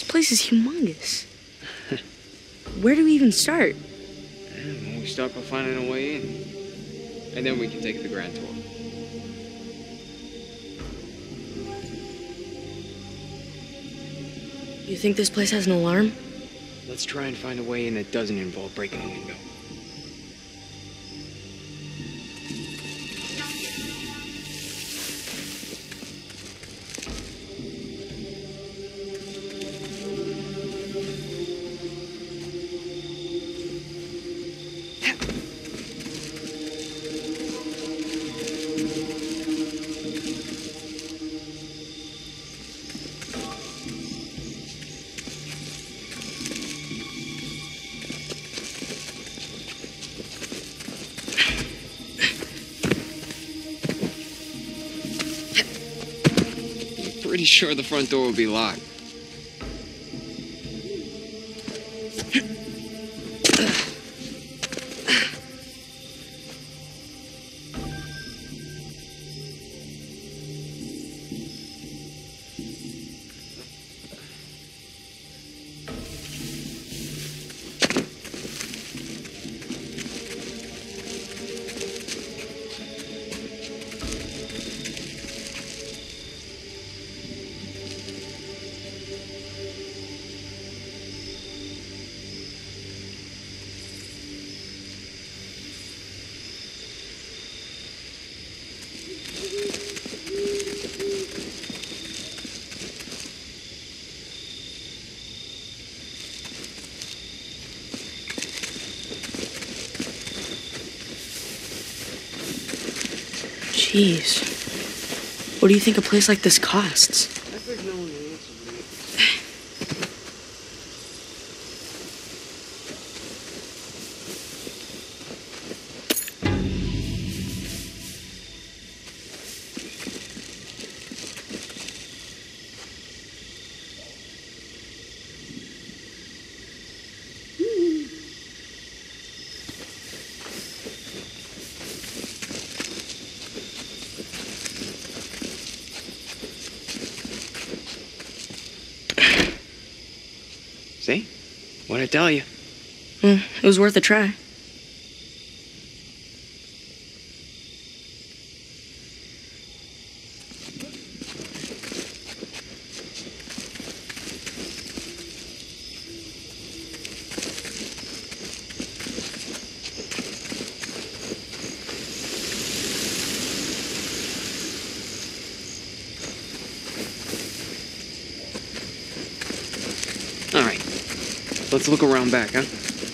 place is humongous. Where do we even start? Well, we start by finding a way in. And then we can take the grand tour. You think this place has an alarm? Let's try and find a way in that doesn't involve breaking a window. Pretty sure the front door will be locked. Jeez. What do you think a place like this costs? I think no one will answer See? What'd I tell you? Well, it was worth a try. All right. Let's look around back, huh?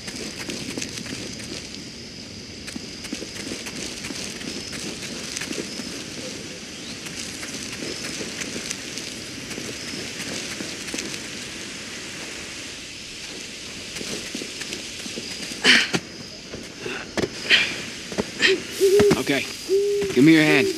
Okay. Give me your hand.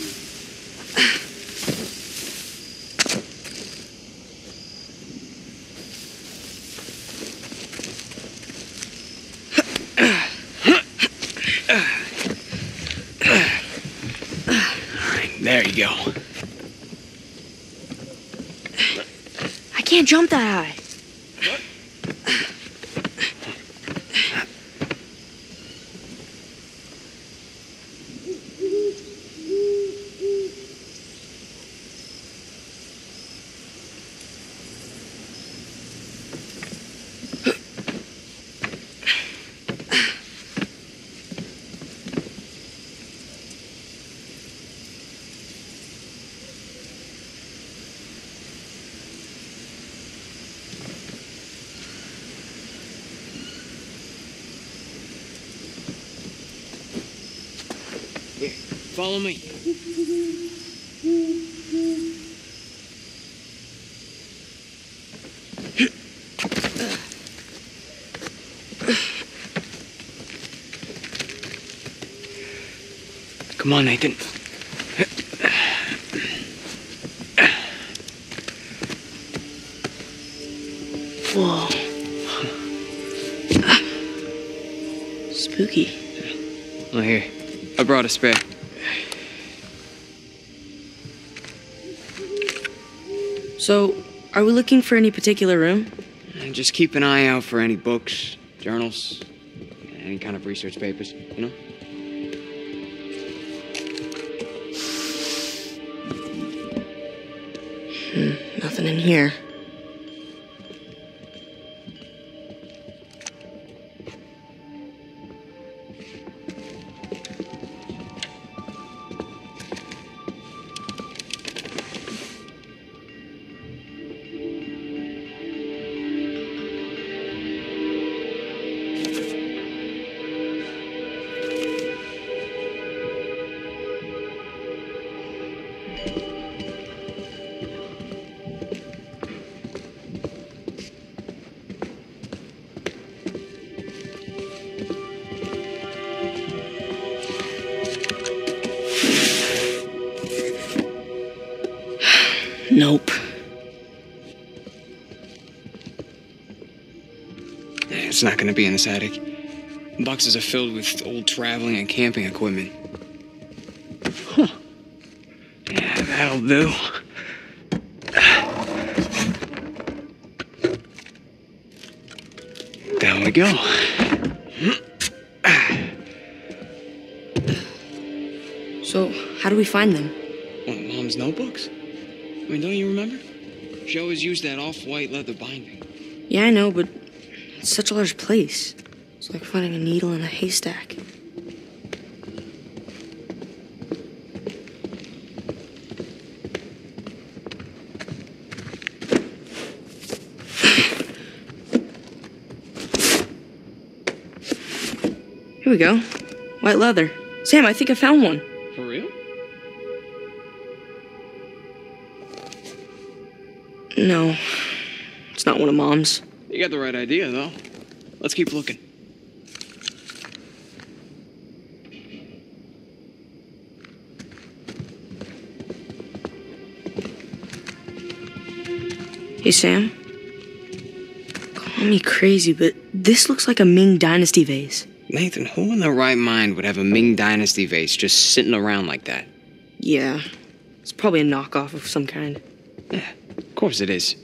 There you go. I can't jump that high. Here, follow me. Come on, Nathan. Whoa. Spooky. Well, here. I brought a spare. So, are we looking for any particular room? And just keep an eye out for any books, journals, any kind of research papers, you know? Nothing in here. Nope. It's not gonna be in this attic. Boxes are filled with old traveling and camping equipment. Huh. Yeah, that'll do. Down we go. So, how do we find them? What, Mom's notebooks? I mean, don't you remember? She always used that off-white leather binding. Yeah, I know, but it's such a large place. It's like finding a needle in a haystack. Here we go. White leather. Sam, I think I found one. For real? No, it's not one of Mom's. You got the right idea, though. Let's keep looking. Hey, Sam. Call me crazy, but this looks like a Ming Dynasty vase. Nathan, who in their right mind would have a Ming Dynasty vase just sitting around like that? Yeah, it's probably a knockoff of some kind. Yeah, of course it is.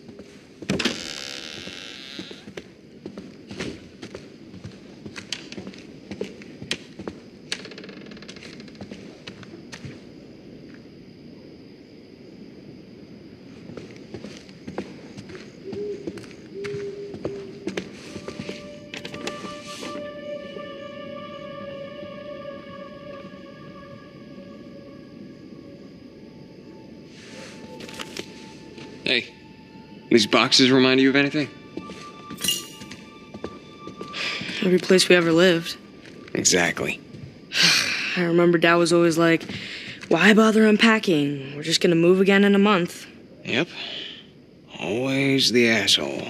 Hey, these boxes remind you of anything? Every place we ever lived. Exactly. I remember Dad was always like, why bother unpacking? We're just gonna move again in a month. Yep. Always the asshole.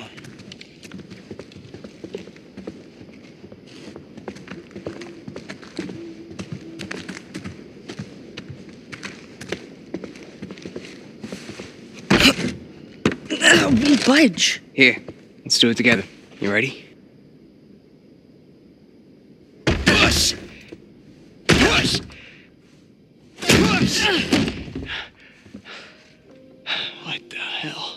Won't budge. Here, let's do it together. You ready? Push! Push! Push! What the hell?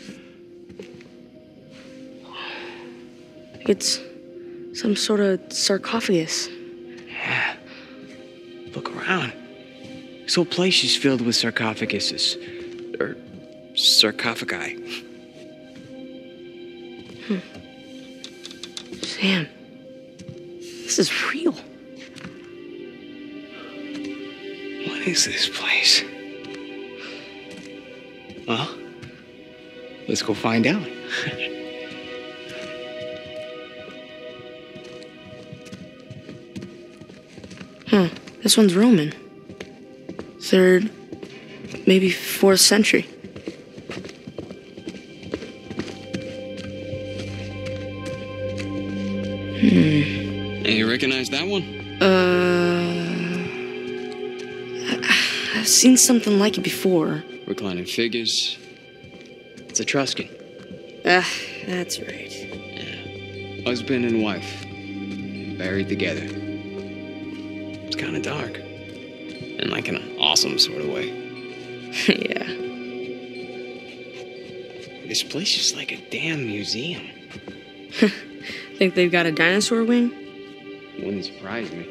It's some sort of sarcophagus. Yeah. Look around. This whole place is filled with sarcophaguses. Or sarcophagi. Sam, this is real. What is this place? Well, let's go find out. This one's Roman. 3rd, maybe 4th century. Hey, you recognize that one? I've seen something like it before. Reclining figures. It's Etruscan. That's right. Yeah. Husband and wife. Buried together. It's kind of dark. In like an awesome sort of way. Yeah. This place is like a damn museum. Think they've got a dinosaur wing? Wouldn't surprise me.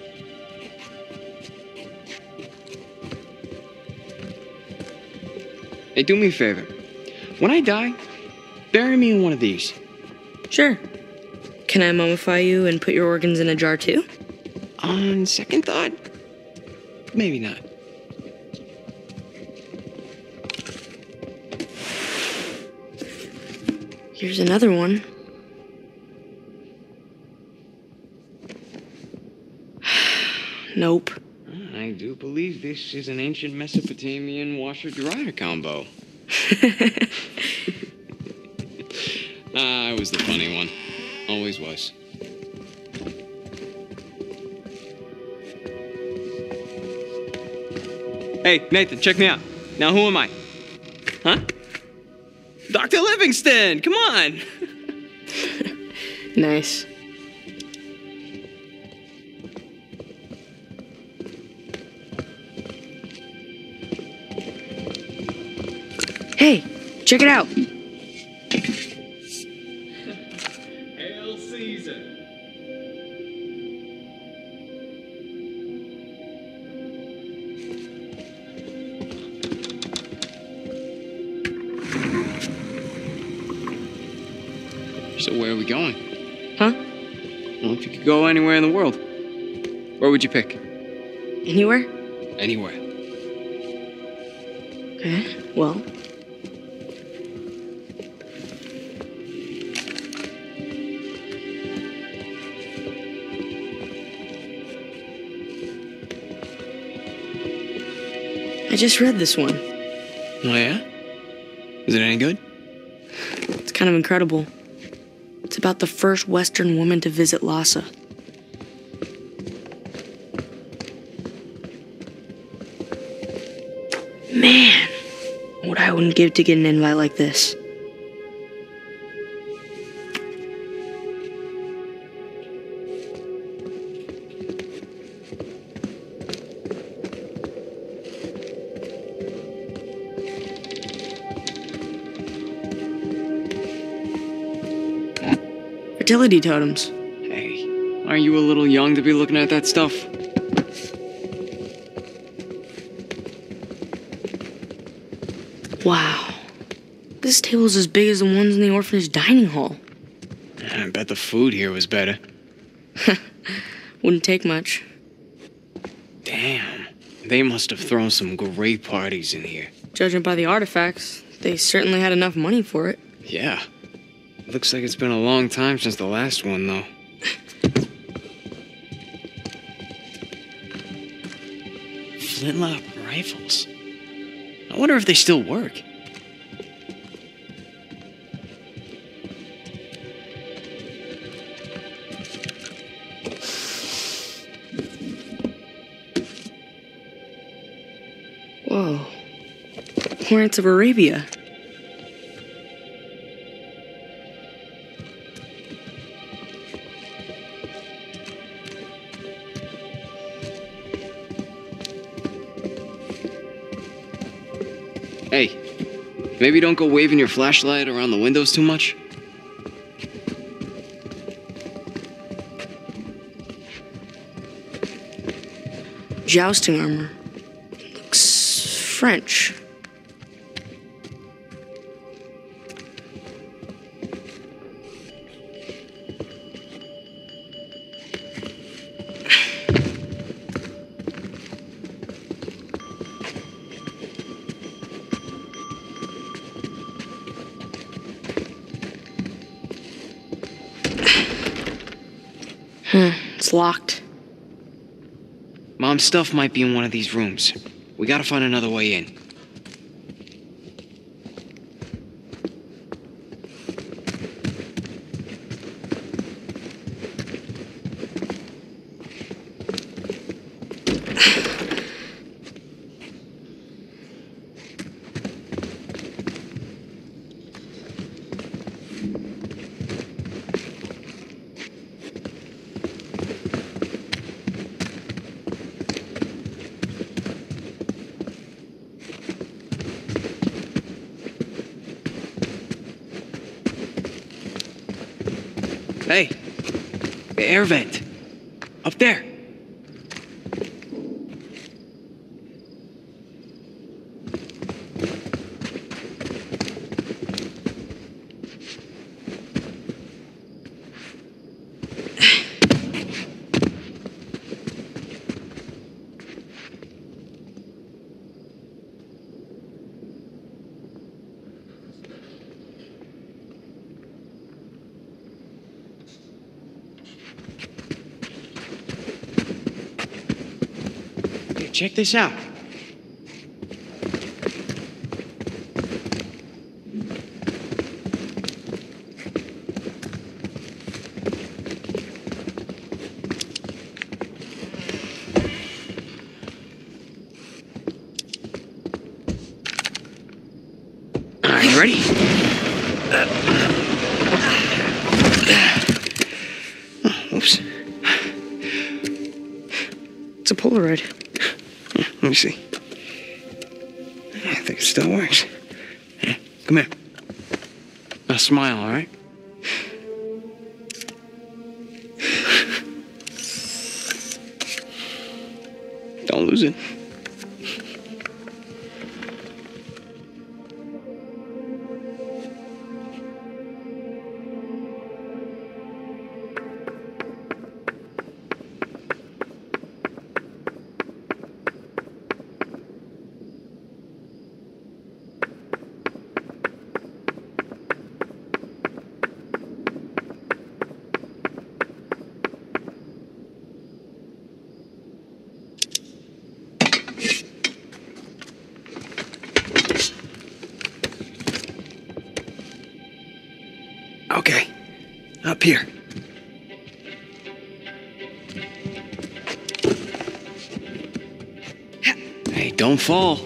Hey, do me a favor. When I die, bury me in one of these. Sure. Can I mummify you and put your organs in a jar too? On second thought, maybe not. Here's another one. Nope. I do believe this is an ancient Mesopotamian washer-dryer combo. I was the funny one. Always was. Hey, Nathan, check me out. Now, who am I? Huh? Dr. Livingston, come on! Nice. Hey, check it out. Hail Caesar. So where are we going? Huh? Well, if you could go anywhere in the world, where would you pick? Anywhere? Anywhere. Okay, well. I just read this one. Oh, yeah? Is it any good? It's kind of incredible. It's about the first Western woman to visit Lhasa. Man, what I wouldn't give to get an invite like this. Fertility totems. Hey, aren't you a little young to be looking at that stuff? Wow. This table's as big as the ones in the orphanage dining hall. I bet the food here was better. Wouldn't take much. Damn, they must have thrown some great parties in here. Judging by the artifacts, they certainly had enough money for it. Yeah. Looks like it's been a long time since the last one, though. Flintlock rifles. I wonder if they still work. Whoa. Lawrence of Arabia. Hey, maybe don't go waving your flashlight around the windows too much. Jousting armor. Looks French. It's locked. Mom's stuff might be in one of these rooms. We gotta find another way in. Hey, the air vent. Up there. Check this out. All right, you ready? Oops. It's a Polaroid. Let me see. I think it still works. Yeah, come here. Now smile, all right? Don't lose it. Okay, up here. Hey, don't fall.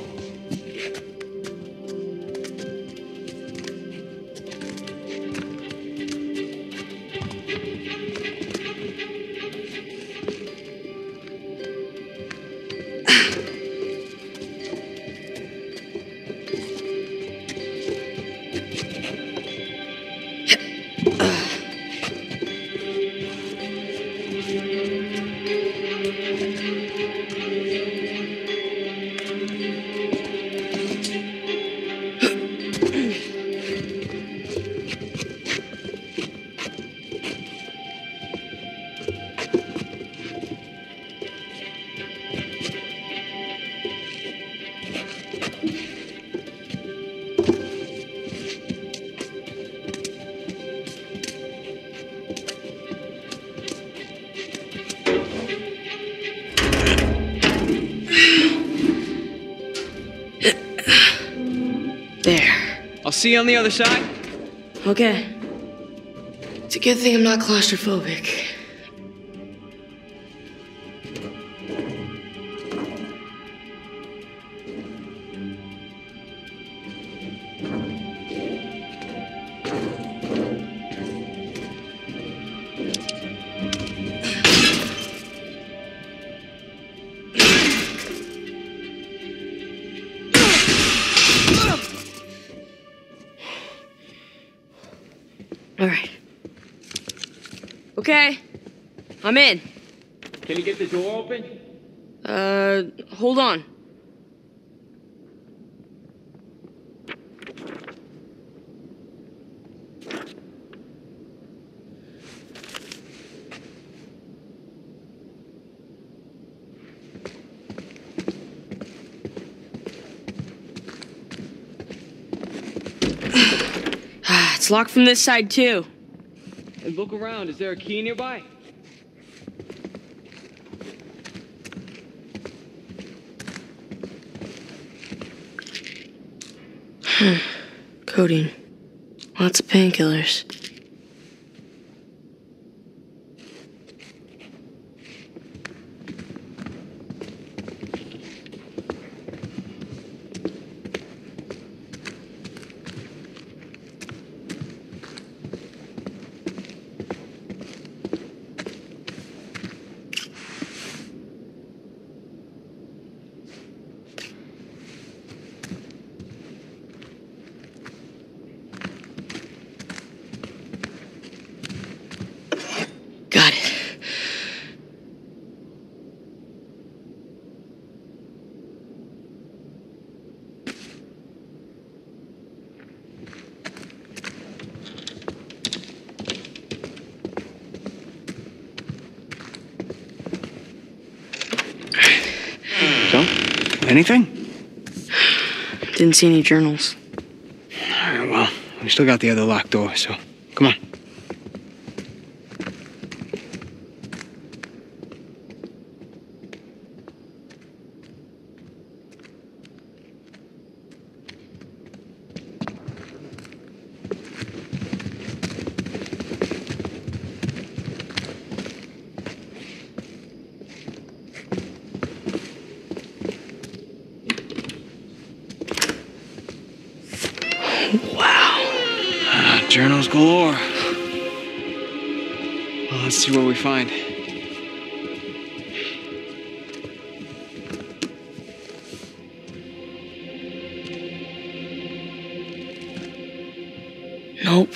There. I'll see you on the other side. Okay. It's a good thing I'm not claustrophobic. All right. Okay. I'm in. Can you get the door open? Hold on. It's locked from this side, too. And look around. Is there a key nearby? Codeine. Lots of painkillers. Anything? Didn't see any journals. All right, well, we still got the other locked door, so come on. Wow. Journals galore. Well, let's see what we find. Nope.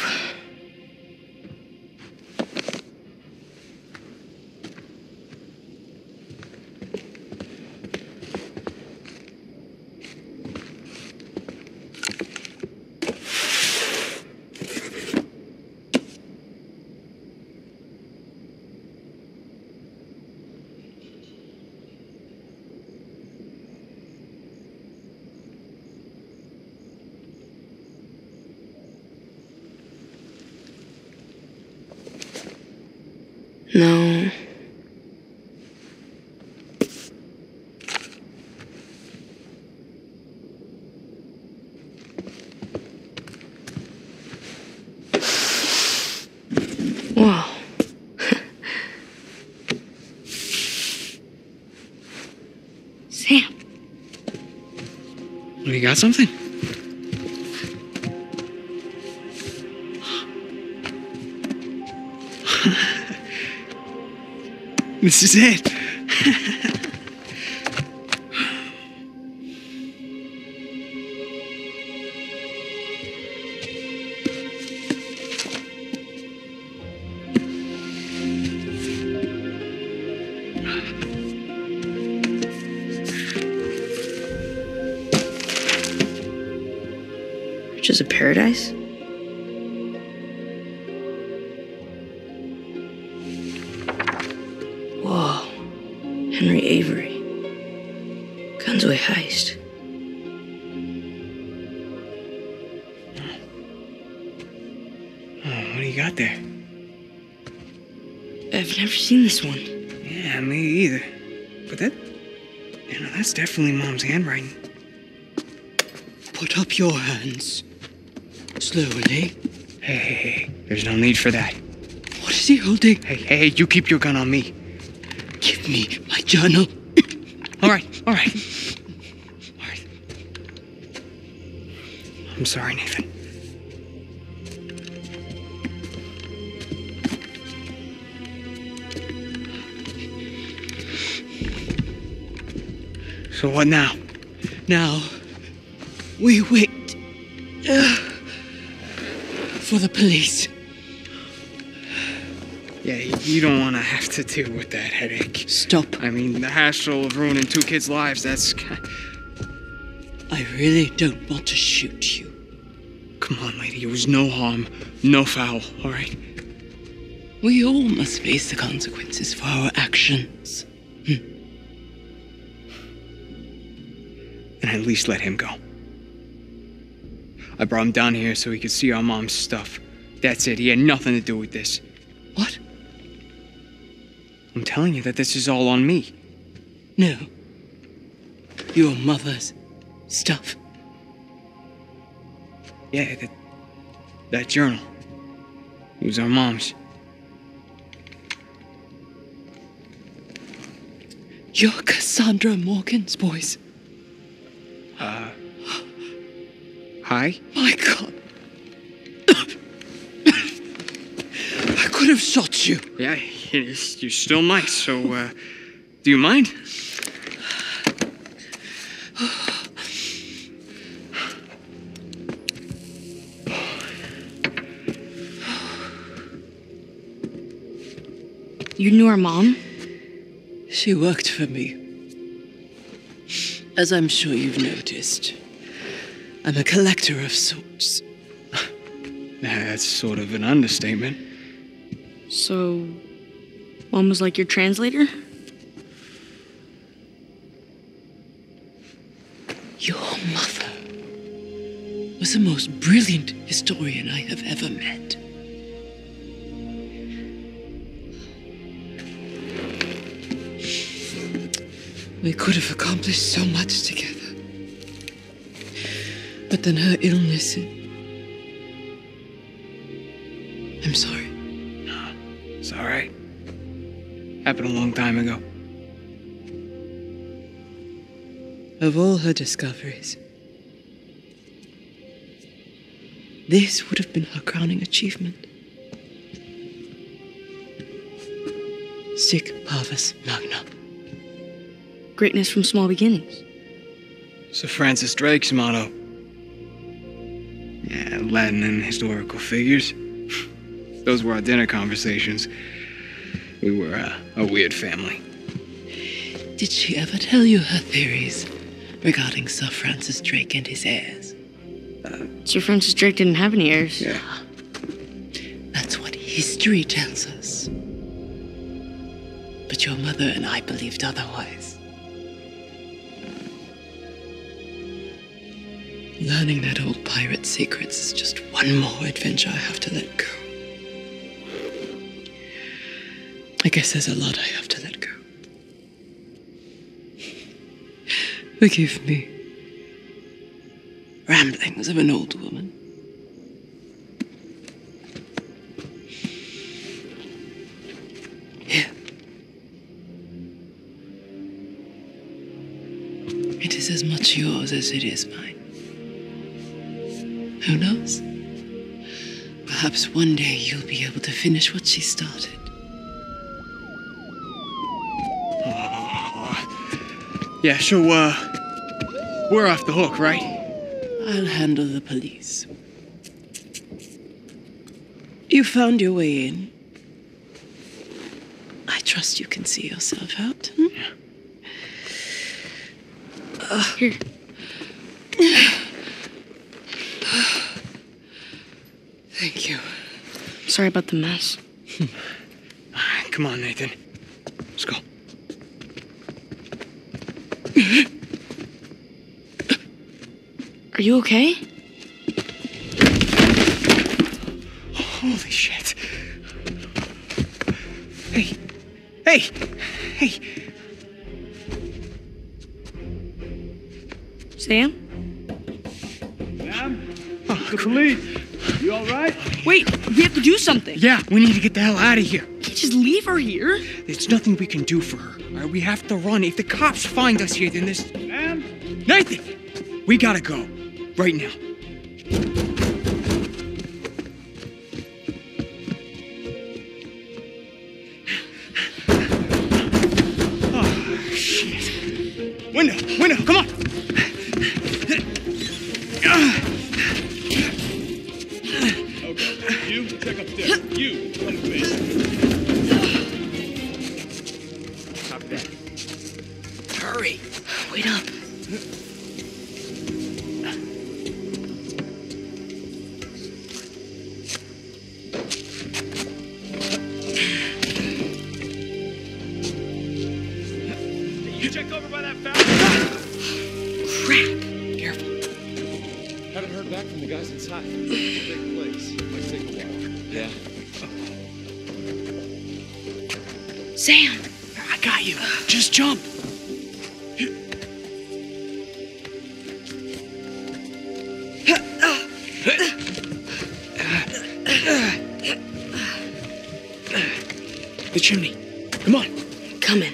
No. Wow. Sam. You got something? This is it. Riches of Paradise? Whoa. Henry Avery. Gunsway heist. Oh, what do you got there? I've never seen this one. Yeah, me either. But that's definitely Mom's handwriting. Put up your hands. Slowly. Hey, there's no need for that. What is he holding? Hey, you keep your gun on me. Give me my journal. All right. I'm sorry, Nathan. So what now? Now, we wait for the police. Yeah, you don't want to have to deal with that headache. Stop. I mean, the hassle of ruining 2 kids' lives, that's... I really don't want to shoot you. Come on, lady, it was no harm, no foul, all right? We all must face the consequences for our actions. And at least let him go. I brought him down here so he could see our mom's stuff. That's it, he had nothing to do with this. What? I'm telling you that this is all on me. No. Your mother's stuff. Yeah, that journal. It was our mom's. You're Cassandra Morgan's voice. Hi? My God. I could have shot you. Yeah, you still might, so, do you mind? You knew our mom? She worked for me. As I'm sure you've noticed, I'm a collector of sorts. That's sort of an understatement. So, Mom was like your translator? the most brilliant historian I have ever met. We could have accomplished so much together. But then her illness... I'm sorry. No, it's all right. Happened a long time ago. Of all her discoveries, this would have been her crowning achievement. Sic parvis magna. Greatness from small beginnings. Sir Francis Drake's motto. Yeah, Latin and historical figures. Those were our dinner conversations. We were a weird family. Did she ever tell you her theories regarding Sir Francis Drake and his heirs? Sir Francis Drake didn't have any heirs. Yeah. That's what history tells us. But your mother and I believed otherwise. Learning that old pirate's secrets is just one more adventure I have to let go. I guess there's a lot I have to let go. Forgive me. Ramblings of an old woman. Here. It is as much yours as it is mine. Who knows? Perhaps one day you'll be able to finish what she started. Yeah, so, we're off the hook, right? I'll handle the police. You found your way in. I trust you can see yourself out. Yeah. Here. Thank you. Sorry about the mess. Come on, Nathan. Let's go. Are you okay? Holy shit. Hey. Hey. Hey. Sam? Sam? Oh, The police. You all right? Wait, we have to do something. Yeah, we need to get the hell out of here. We can't just leave her here. There's nothing we can do for her. All right, we have to run. If the cops find us here, then this... Sam? Nathan! We gotta go. Right now. Oh, shit. Window, come on! Okay, you check upstairs. You, come with me. Copy that. Hurry. Wait up. You checked over by that fountain? Crap. Careful. Haven't heard back from the guys inside. It's a big place. Might take a while. Yeah. Sam. I got you. Just jump. The chimney. Come on. Coming.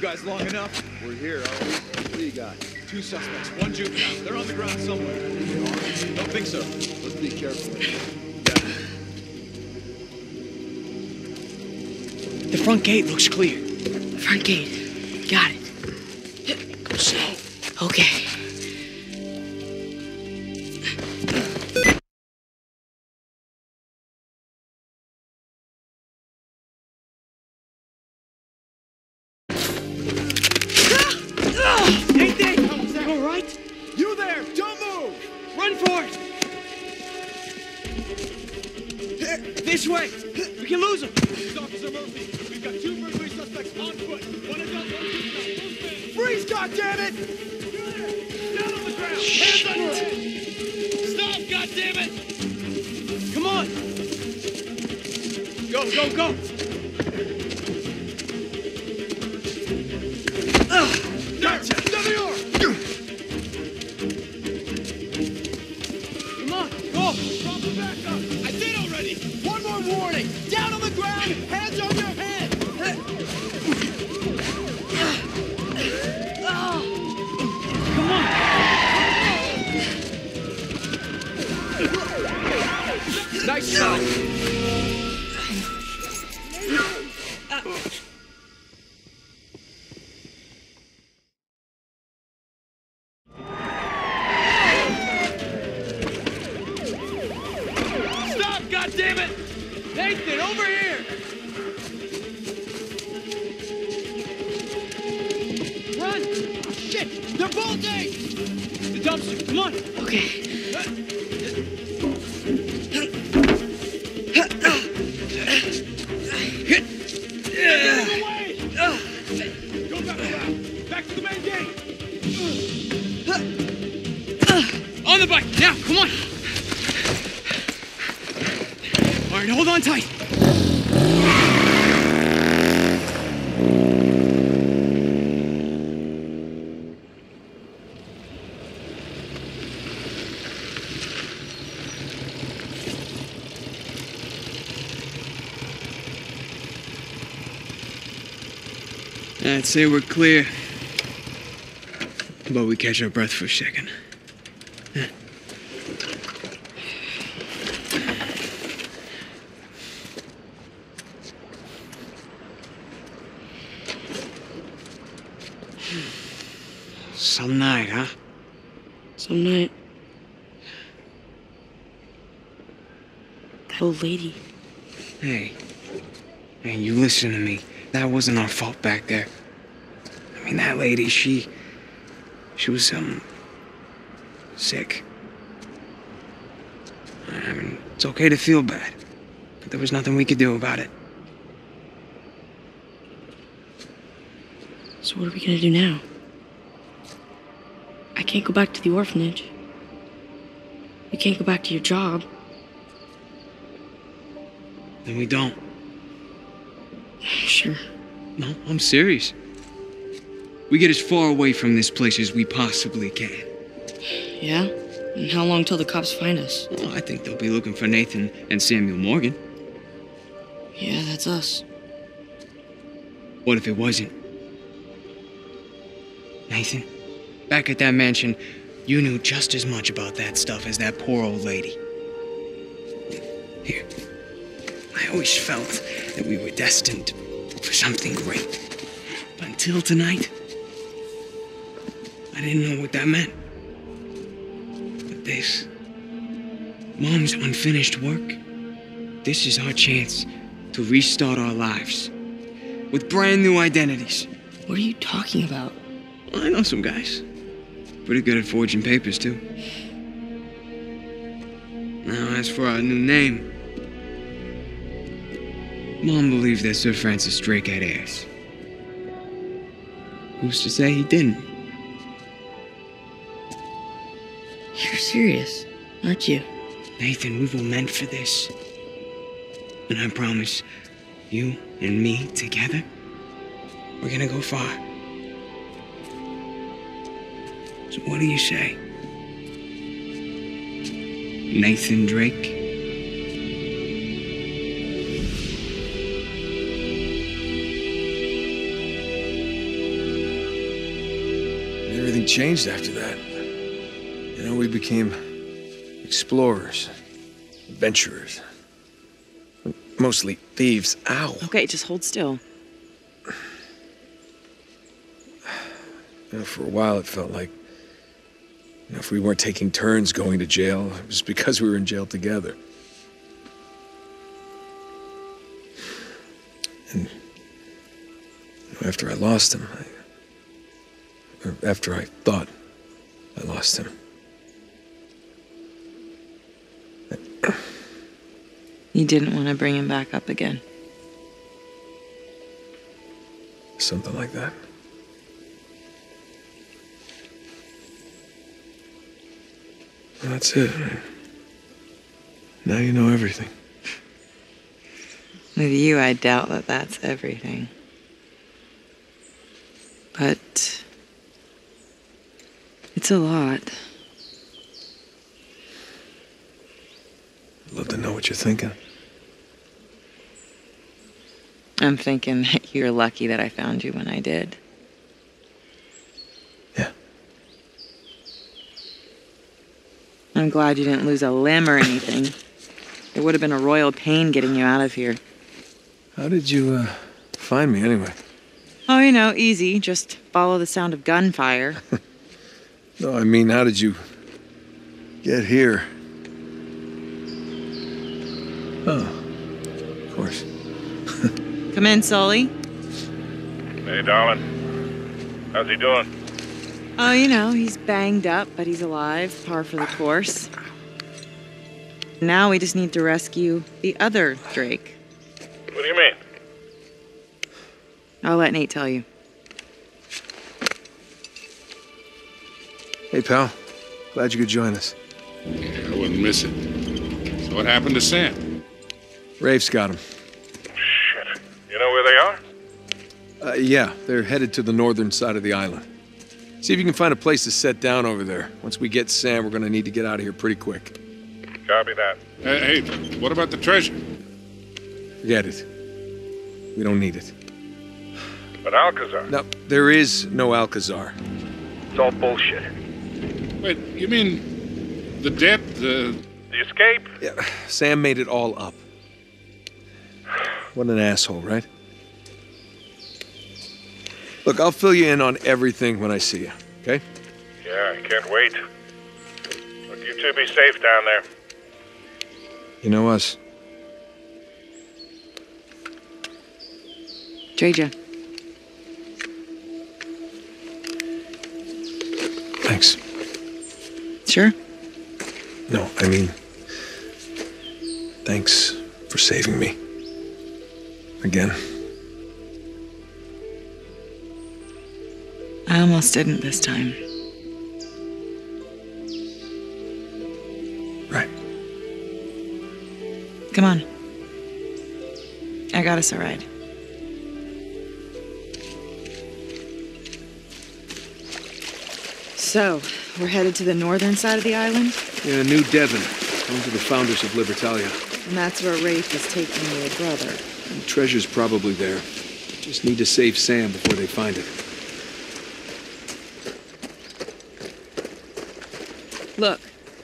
guys long enough. We're here, aren't we? What do you got? 2 suspects, 1 juvenile. They're on the ground somewhere. Don't think so. Let's be careful. The front gate looks clear. Front gate. Got it. Go slow. Okay. Nathan! All right? You there! Don't move! Run for it! This way! We can lose him! This is Officer Murphy. We've got 2 burglary suspects on foot. 1 adult, 1 juvenile. Freeze, goddammit! Down on the ground! Hands on your head! Stop, goddammit! Come on! Go, go, go! Gotcha! WR! Come on, go! Drop the back up! I did already! 1 more warning! Down on the ground! Hands on your head! Come on! Nice shot! Stop, goddammit! Nathan, over here! Run! Shit! They're bolting! The dumpster, come on! Okay. Get away! Go back around! Back to the main gate! On the bike, now, come on! All right, hold on tight. I'd say we're clear, but we catch our breath for a second. Some night, huh? Some night. That old lady. Hey, you listen to me. That wasn't our fault back there. I mean, that lady, she was, sick. I mean, it's okay to feel bad, but there was nothing we could do about it. So what are we gonna do now? I can't go back to the orphanage. You can't go back to your job. Then we don't. Sure. No, I'm serious. We get as far away from this place as we possibly can. Yeah? And how long till the cops find us? Well, I think they'll be looking for Nathan and Samuel Morgan. Yeah, that's us. What if it wasn't? Nathan, back at that mansion, you knew just as much about that stuff as that poor old lady. Here, I always felt that we were destined for something great. But until tonight, I didn't know what that meant. But this, Mom's unfinished work, this is our chance to restart our lives with brand new identities. What are you talking about? Well, I know some guys. Pretty good at forging papers, too. Now, as for our new name, Mom believed that Sir Francis Drake had heirs. Who's to say he didn't? You're serious, aren't you? Nathan, we were meant for this. And I promise, you and me together, we're gonna go far. So what do you say? Nathan Drake? changed after that. You know, we became explorers, adventurers. Mostly thieves. Ow. Okay, just hold still. You know, for a while it felt like, you know, if we weren't taking turns going to jail, it was because we were in jail together. And you know, after I lost him, or after I thought I lost him, You didn't want to bring him back up again. something like that. That's it. Now you know everything. With you, I doubt that that's everything. But it's a lot. I'd love to know what you're thinking. I'm thinking that you're lucky that I found you when I did. Yeah. I'm glad you didn't lose a limb or anything. It would have been a royal pain getting you out of here. How did you, find me anyway? Oh, you know, easy. Just follow the sound of gunfire. No, I mean, how did you get here? Oh, of course. Come in, Sully. Hey, darling. How's he doing? Oh, you know, he's banged up, but he's alive. Par for the course. Now we just need to rescue the other Drake. What do you mean? I'll let Nate tell you. Hey, pal. Glad you could join us. Yeah, I wouldn't miss it. So what happened to Sam? Rafe's got him. Shit. You know where they are? Yeah, they're headed to the northern side of the island. See if you can find a place to set down over there. Once we get Sam, we're gonna need to get out of here pretty quick. Copy that. Hey, what about the treasure? Forget it. We don't need it. But Alcazar? No, there is no Alcazar. It's all bullshit. Wait, you mean the debt, the escape? Yeah, Sam made it all up. What an asshole, right? Look, I'll fill you in on everything when I see you, okay? Yeah, I can't wait. Look, you two be safe down there. You know us. Treasure. Thanks. Sure? No, I mean, thanks for saving me. Again. I almost didn't this time. Right. Come on. I got us a ride. So, we're headed to the northern side of the island? Yeah, New Devon, home to the founders of Libertalia. And that's where Rafe is taking your brother. The treasure's probably there. Just need to save Sam before they find it. Look.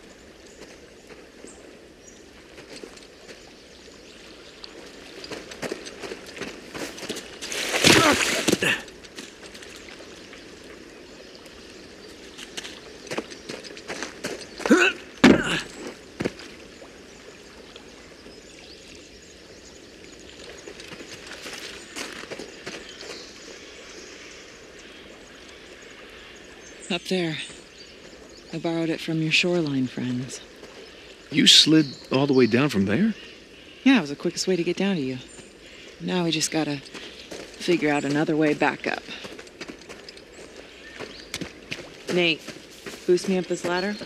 Up there. I borrowed it from your shoreline friends. You slid all the way down from there? Yeah, it was the quickest way to get down to you. Now we just gotta figure out another way back up. Nate, boost me up this ladder.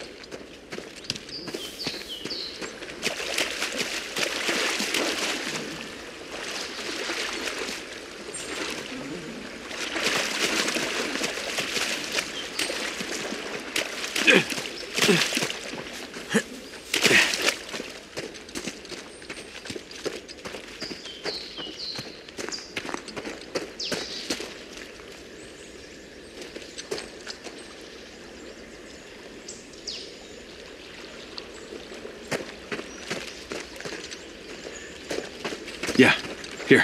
Yeah, here.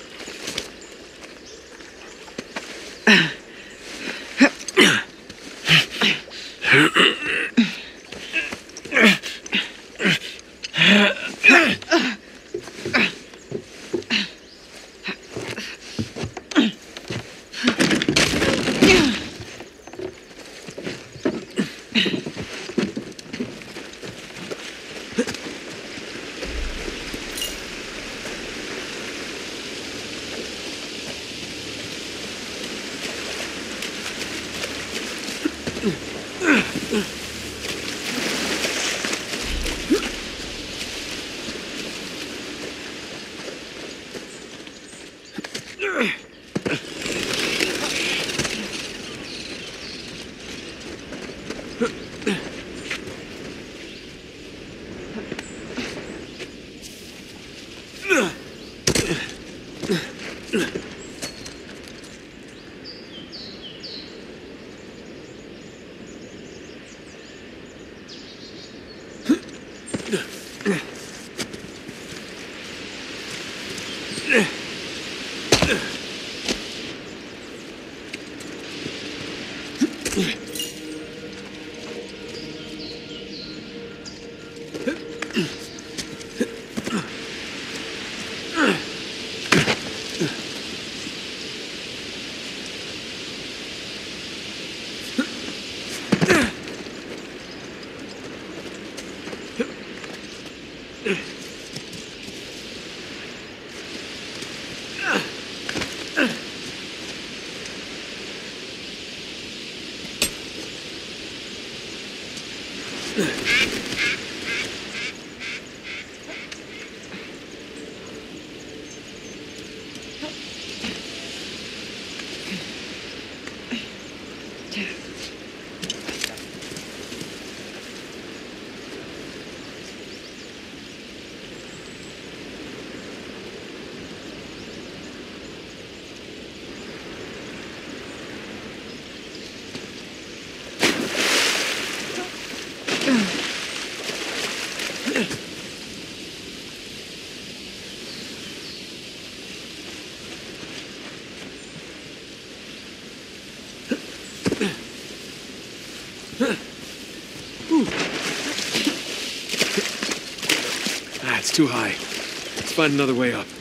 It's too high. Let's find another way up.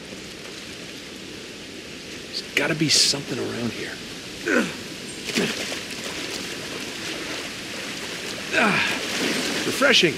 There's gotta be something around here. Refreshing.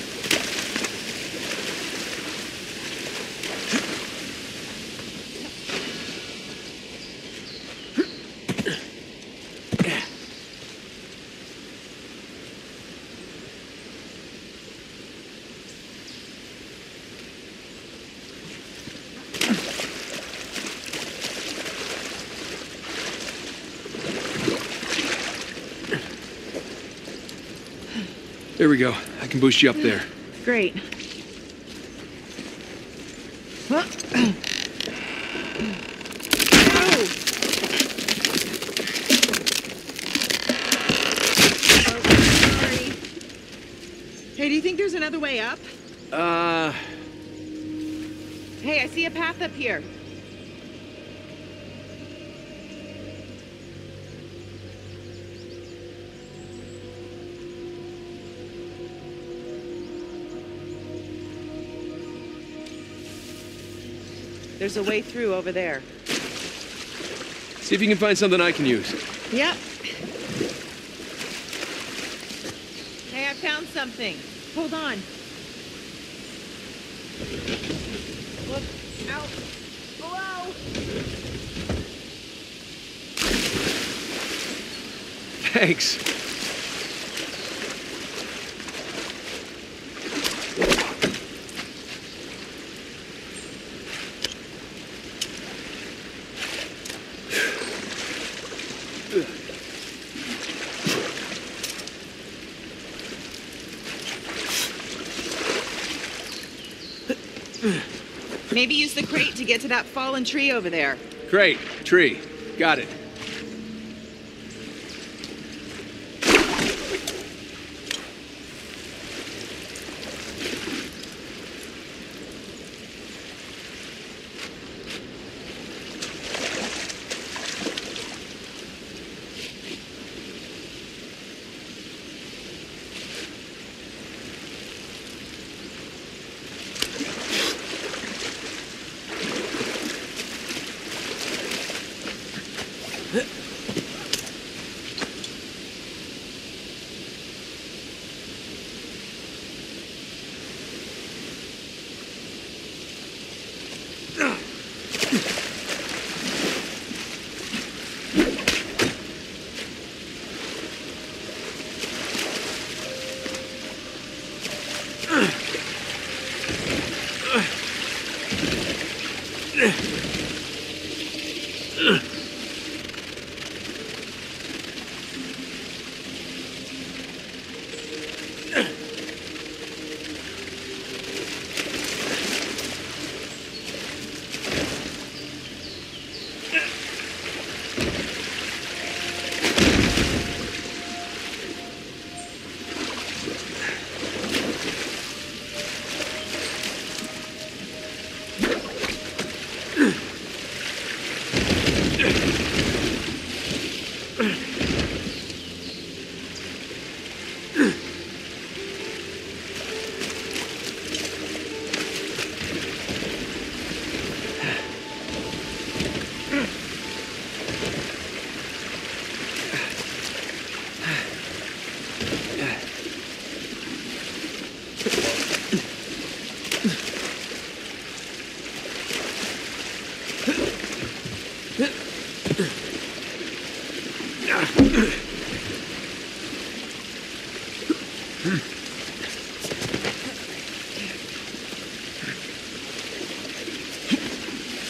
There we go. I can boost you up there. Great. Hey, do you think there's another way up? Hey, I see a path up here. There's a way through over there. See if you can find something I can use. Yep. Hey, I found something. Hold on. Look out below. Thanks. Maybe use the crate to get to that fallen tree over there. Crate, tree. Got it.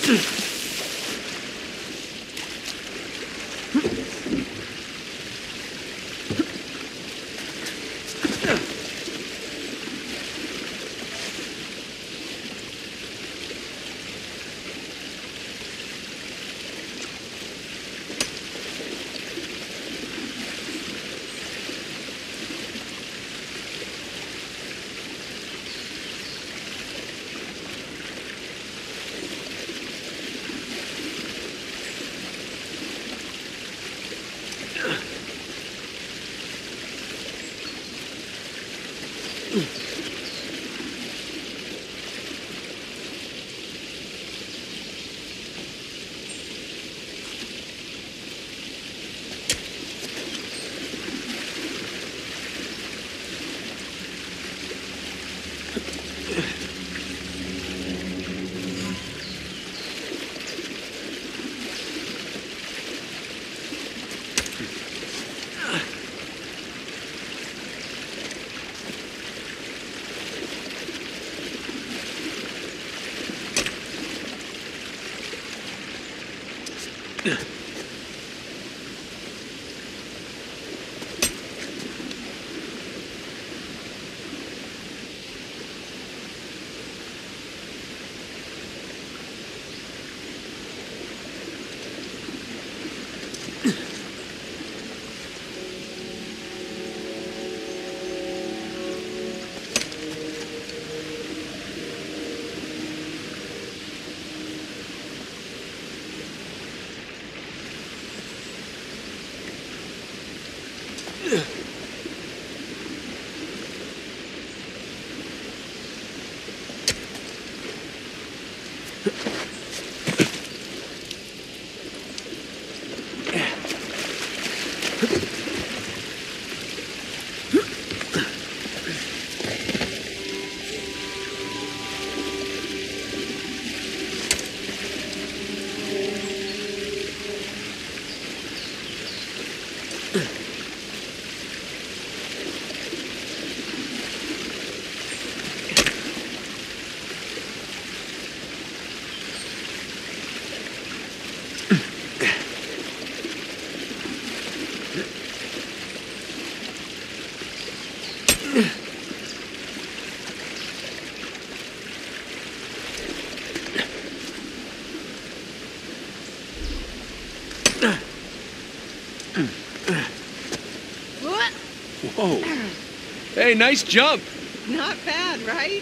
Whoa. Hey, nice jump. Not bad, right?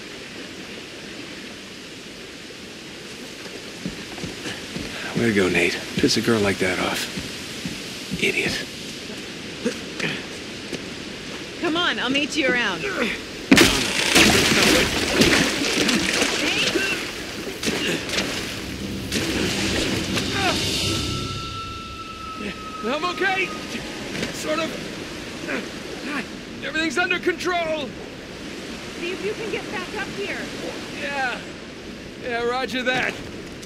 Way to go, Nate. Piss a girl like that off. Idiot. Come on, I'll meet you around. I'm okay. Sort of. Everything's under control. See if you can get back up here. Yeah. Yeah, roger that.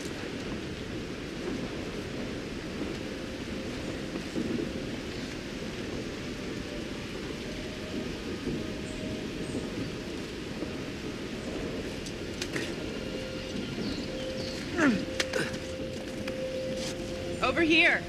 Over here.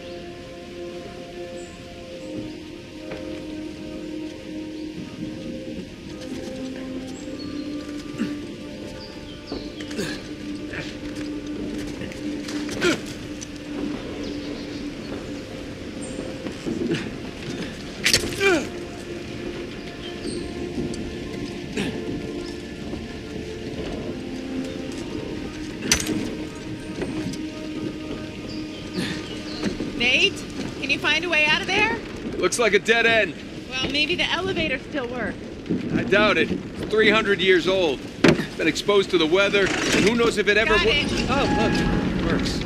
Nate, can you find a way out of there? Looks like a dead end. Well, maybe the elevator still works. I doubt it. It's 300 years old. Been exposed to the weather, and who knows if it ever Got it. Oh, look. It works.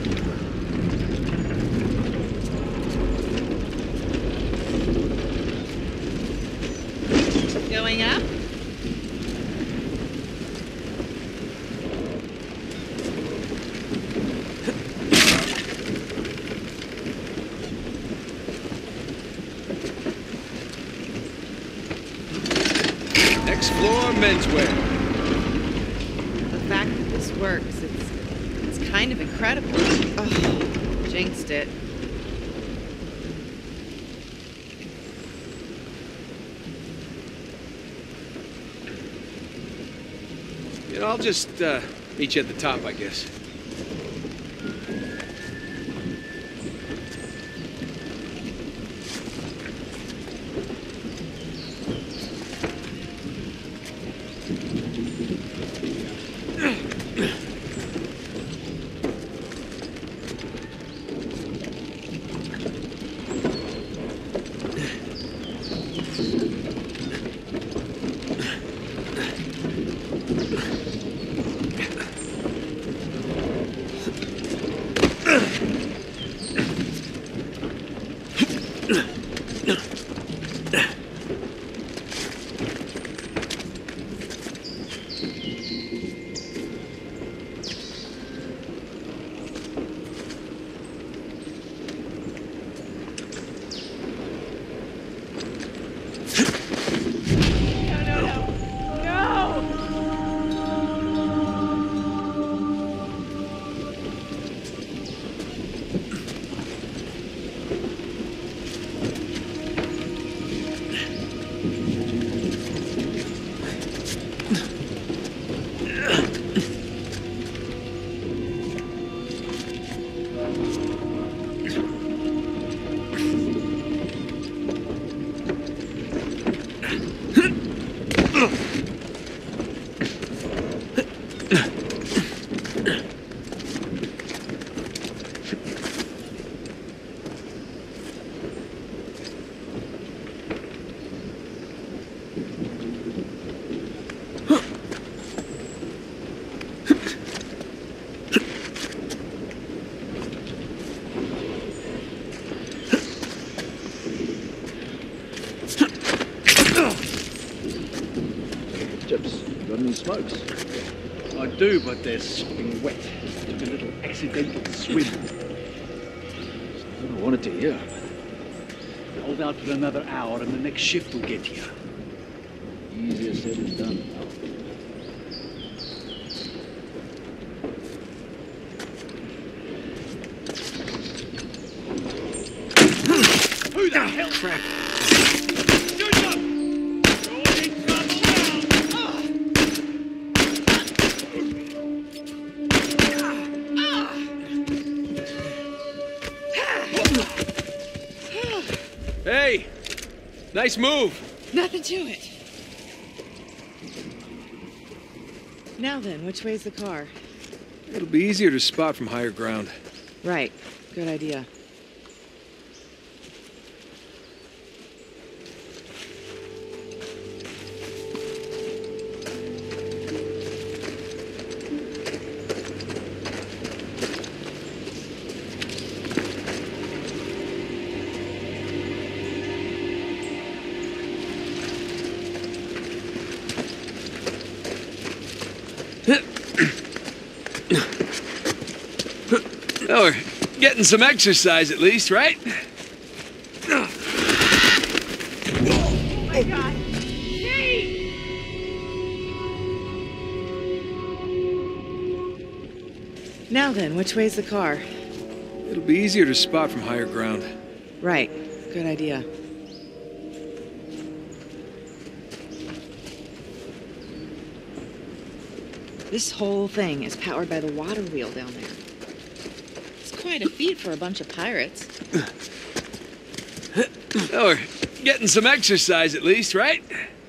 Going up? Next floor, menswear. The fact that this works, it's kind of incredible. Oh, jinxed it. You know, I'll just meet you at the top, I guess. Smokes. I do, but they're sopping wet. Took a little accidental swim. I don't want it to hear. Hold out for another hour and the next shift will get here. Easier said than done. Who the hell? Crap. Hey! Nice move! Nothing to it. Now then, which way's the car? It'll be easier to spot from higher ground. Right. Good idea. Oh, we're getting some exercise at least, right? Oh my God! Hey! Now then, which way's the car? It'll be easier to spot from higher ground. Right. Good idea. This whole thing is powered by the water wheel down there. It's quite a feat for a bunch of pirates. Oh, we're getting some exercise at least, right?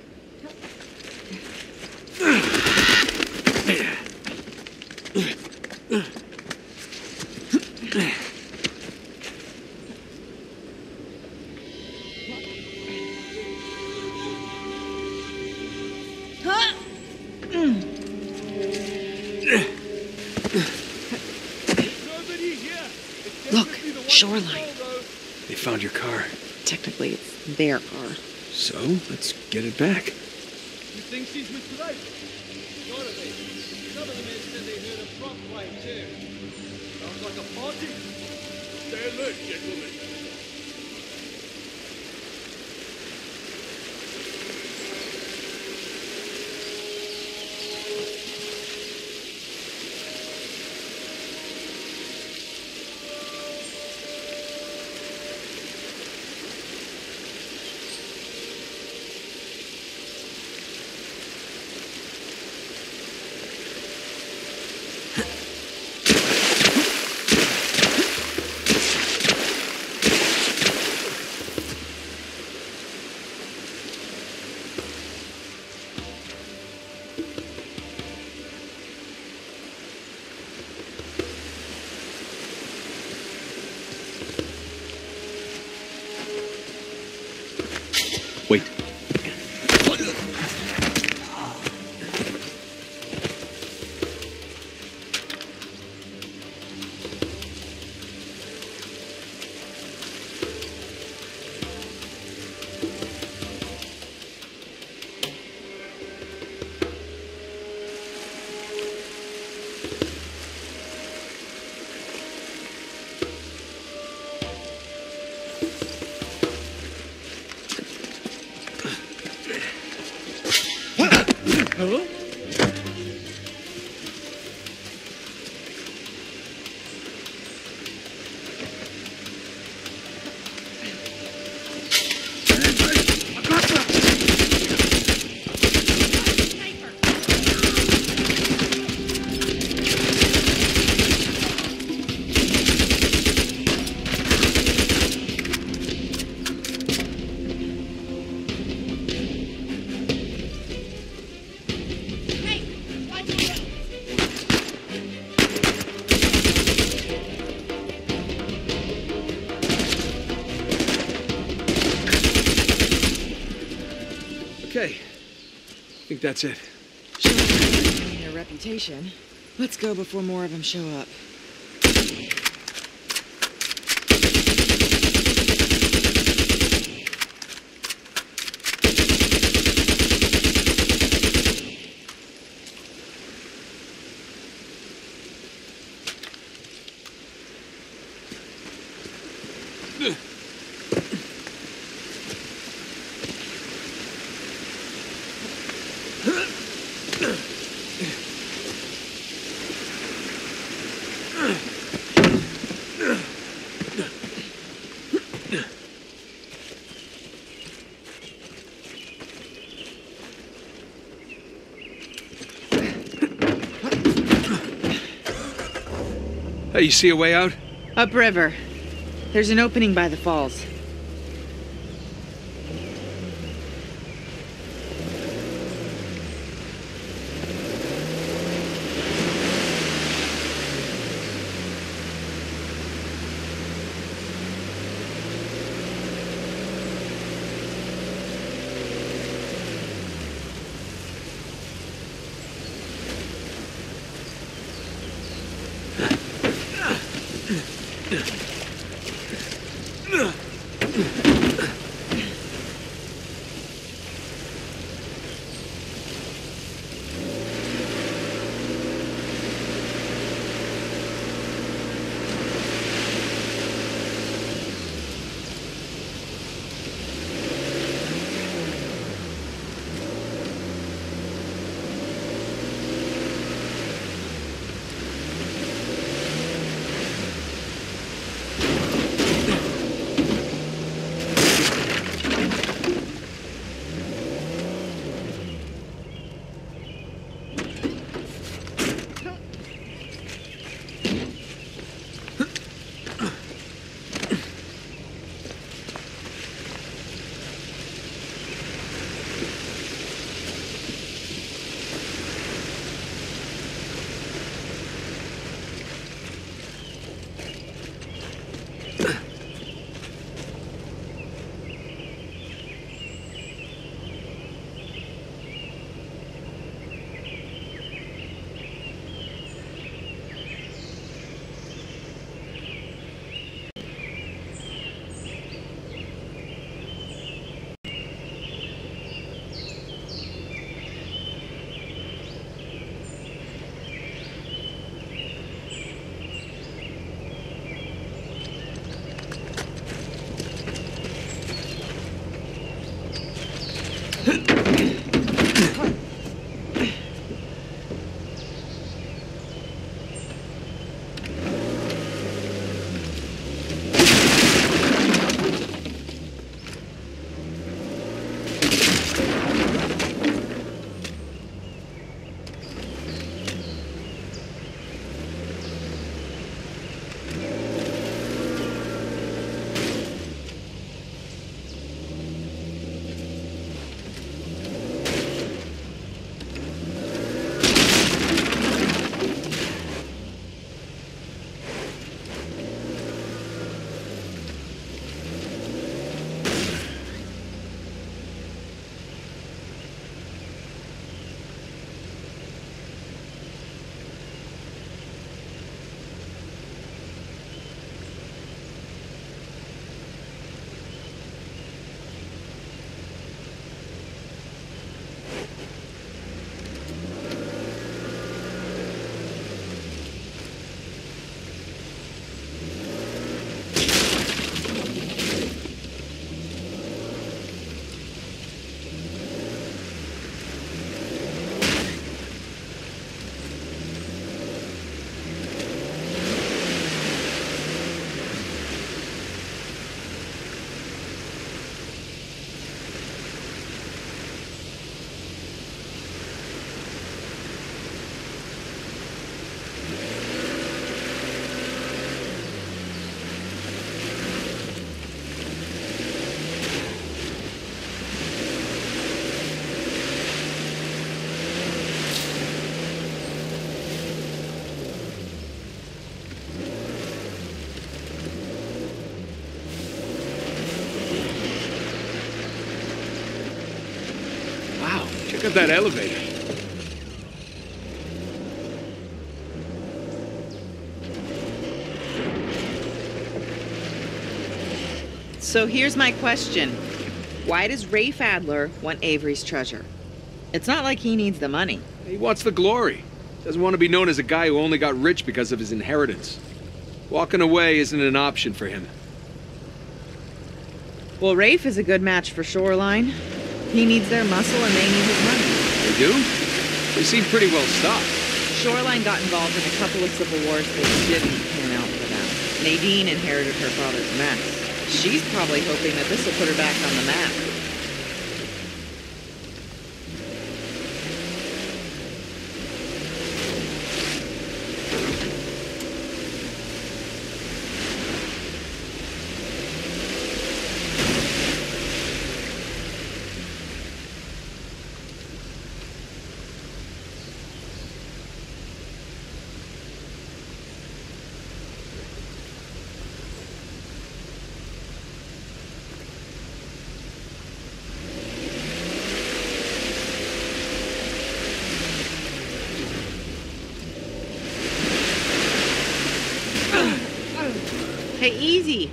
Look, shoreline. They found your car. Technically, it's their car. So, let's get it back. You think she's misled? Gotta be. Some of the men said they heard a prop play too. Sounds like a party. Stay alert, gentlemen. Okay. I think that's it. Showing your reputation. Let's go before more of them show up. Hey, you see a way out? Upriver. There's an opening by the falls. at that elevator. So here's my question. Why does Rafe Adler want Avery's treasure? It's not like he needs the money. He wants the glory. Doesn't want to be known as a guy who only got rich because of his inheritance. Walking away isn't an option for him. Well, Rafe is a good match for Shoreline. He needs their muscle and they need his money. They do? They seem pretty well stocked. Shoreline got involved in a couple of civil wars that didn't pan out for them. Nadine inherited her father's mess. She's probably hoping that this will put her back on the map. Hey, easy.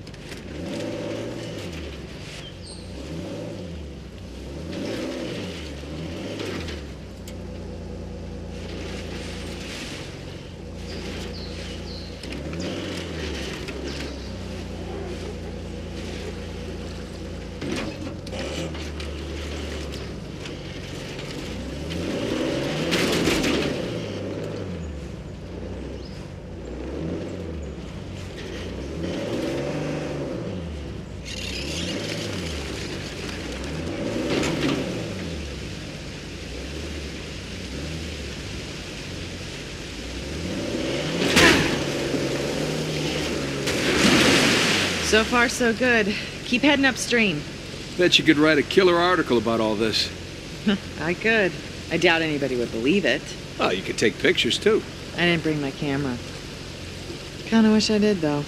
So far, so good. Keep heading upstream. Bet you could write a killer article about all this. I could. I doubt anybody would believe it. Oh, you could take pictures, too. I didn't bring my camera. Kinda wish I did, though.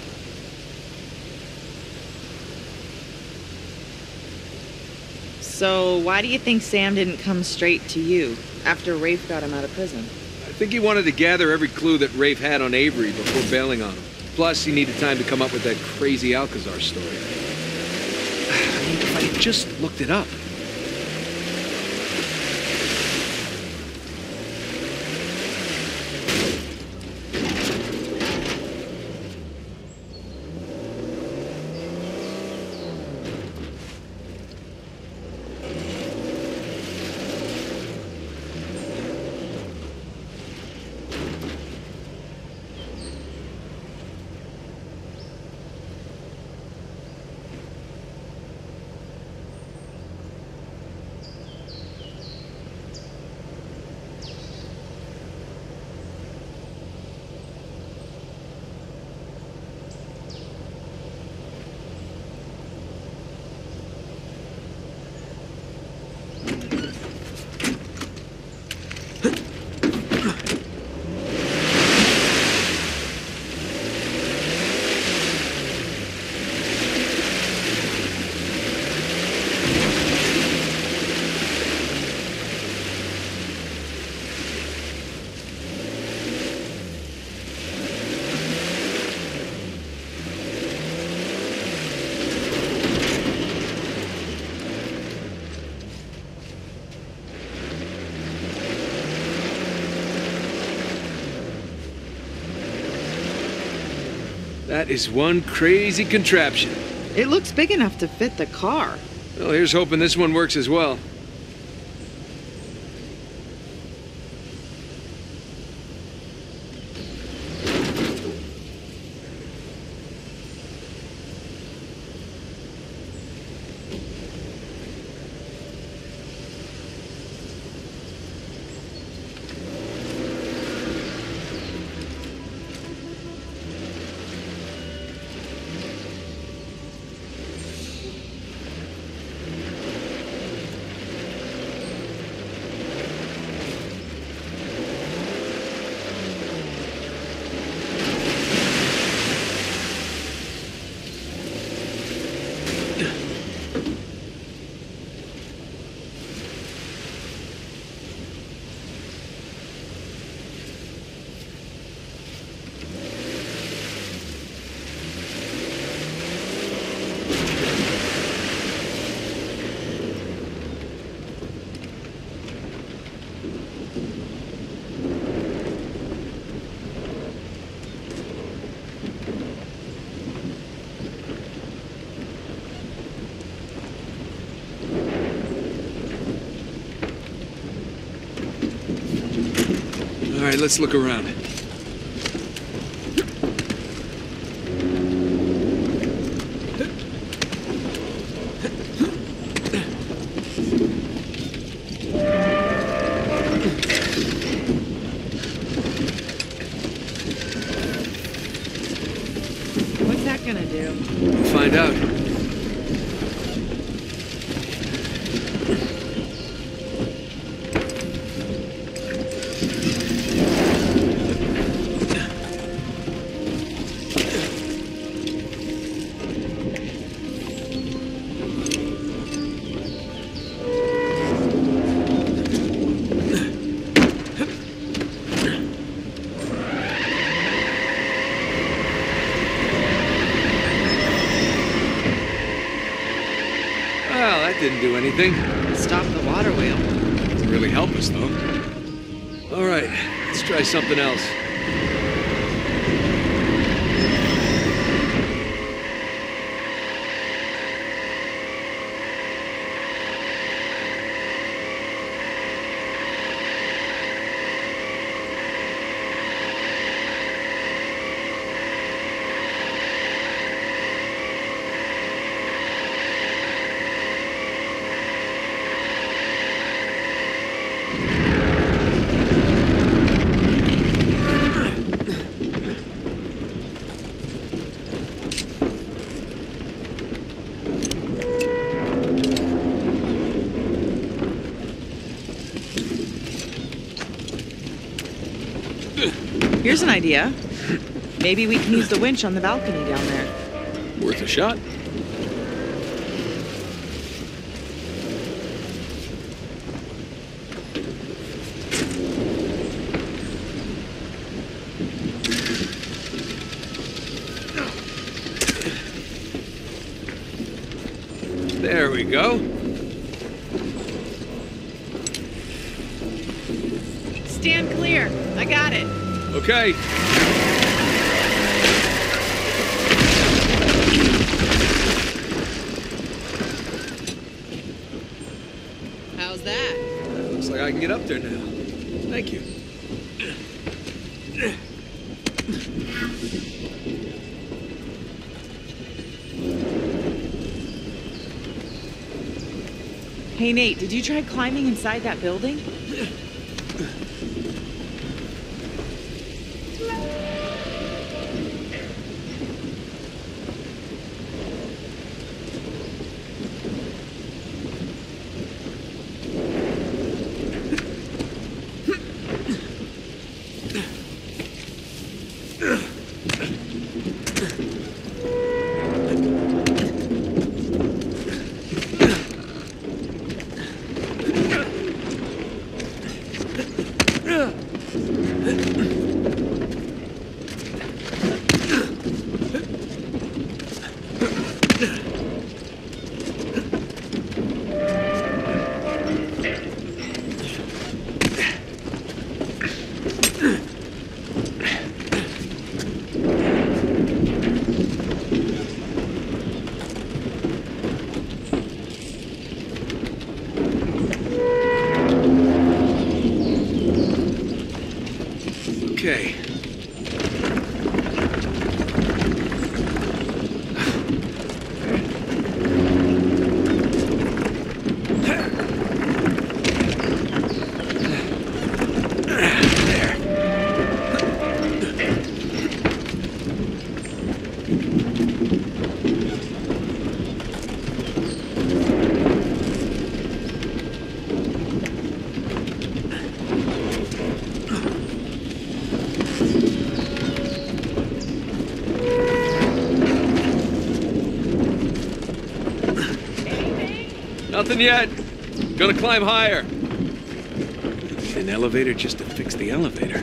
So, why do you think Sam didn't come straight to you after Rafe got him out of prison? I think he wanted to gather every clue that Rafe had on Avery before bailing on him. Plus, he needed time to come up with that crazy Alcazar story. I mean, if I had just looked it up. That is one crazy contraption. It looks big enough to fit the car. Well, here's hoping this one works as well. All right, let's look around. What's that gonna do? We'll find out. Well, that didn't do anything. Stop the water wheel. Doesn't really help us, though. All right, let's try something else. Here's an idea. Maybe we can use the winch on the balcony down there. Worth a shot. There we go. Stand clear. I got it. Okay. How's that? Looks like I can get up there now. Thank you. Hey, Nate, did you try climbing inside that building? Okay. Nothing yet. Gonna climb higher. An elevator just to fix the elevator.